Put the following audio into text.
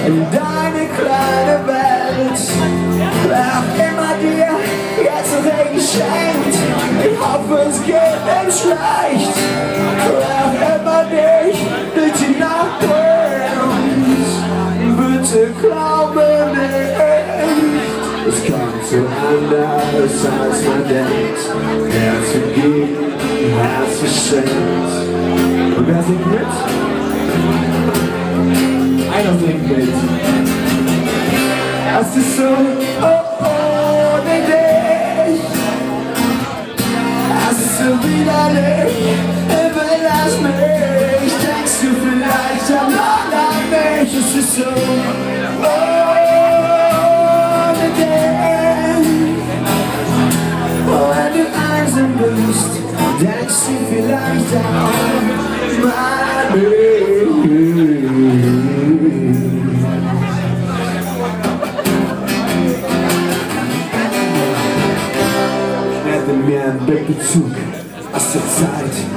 in deine kleine Welt. Wer auch immer dir jetzt noch Regen schenkt, ich hoffe es geht ihm schlecht. Wer auch immer dich durch die Nacht bringt, bitte glaube nicht. Es kommt so anders als man denkt. Herz vergeben, Herz verschenkt. Und wer singt mit? Einer singt mit. Es ist so ohne dich. Es ist so widerlich. Überlass mich. Denkst du vielleicht an mich? Es ist so ohne dich. Wenn du einsam bist, denkst du vielleicht an mich. Ich hätte mir einen Blickbezug aus der Zeit.